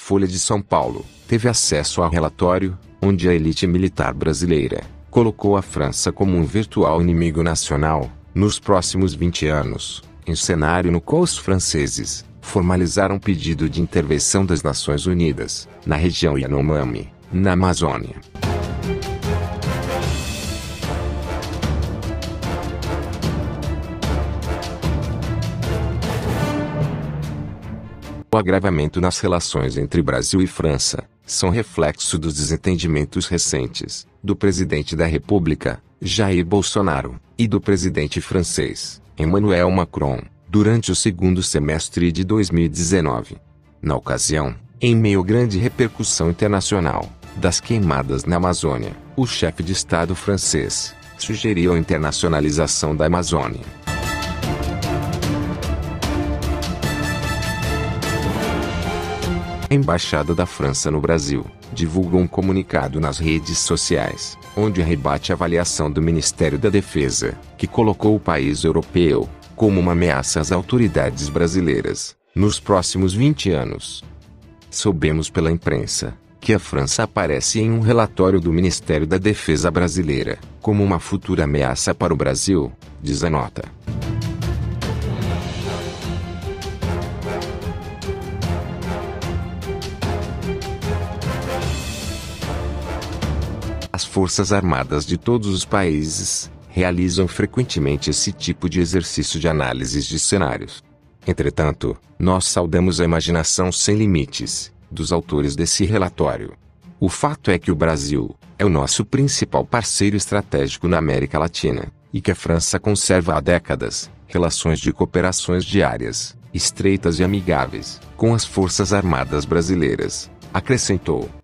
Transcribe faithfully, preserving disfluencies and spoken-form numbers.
Folha de São Paulo, teve acesso ao relatório, onde a elite militar brasileira colocou a França como um virtual inimigo nacional, nos próximos vinte anos, em cenário no qual os franceses formalizaram um pedido de intervenção das Nações Unidas, na região Yanomami, na Amazônia. O agravamento nas relações entre Brasil e França são reflexo dos desentendimentos recentes do presidente da República, Jair Bolsonaro, e do presidente francês, Emmanuel Macron, durante o segundo semestre de dois mil e dezenove. Na ocasião, em meio à grande repercussão internacional das queimadas na Amazônia, o chefe de Estado francês sugeriu a internacionalização da Amazônia. A Embaixada da França no Brasil divulgou um comunicado nas redes sociais, onde rebate a avaliação do Ministério da Defesa, que colocou o país europeu como uma ameaça às autoridades brasileiras nos próximos vinte anos. Soubemos pela imprensa que a França aparece em um relatório do Ministério da Defesa brasileira como uma futura ameaça para o Brasil, diz a nota. As Forças Armadas de todos os países realizam frequentemente esse tipo de exercício de análises de cenários. Entretanto, nós saudamos a imaginação sem limites dos autores desse relatório. O fato é que o Brasil é o nosso principal parceiro estratégico na América Latina, e que a França conserva há décadas relações de cooperações diárias, estreitas e amigáveis com as Forças Armadas brasileiras, acrescentou.